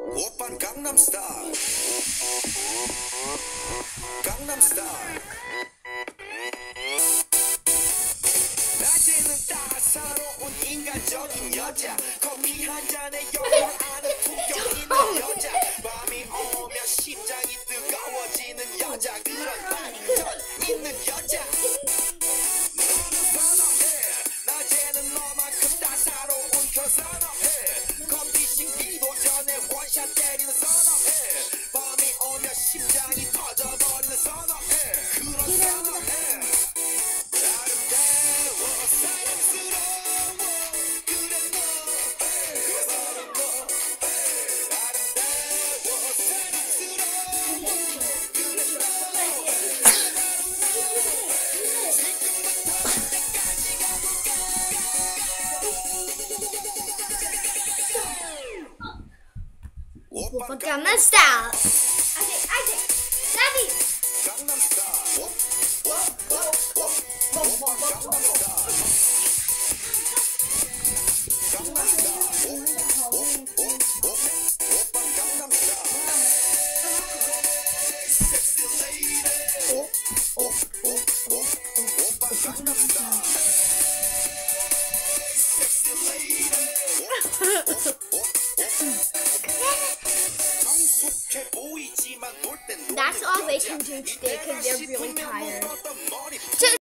오빤 강남스타일 강남스타일 낮에는 따사로운 인간적인 여자 커피 한 잔에 영혼을 아는 품격 있는 여자 밤이 오면 심장이 뜨거워지는 여자 그런 반전 있는 여자 너는 선호해 낮에는 너만큼 따사로운 그 선호해 커피 식기도 전에 원샷 때리는 선호해 밤이 오면 심장이 터져버리는 선호해 그런 선호해 오빠 강남 스타일. 아직. 나비. 강남 스타일. That's all they can do today because they're really tired.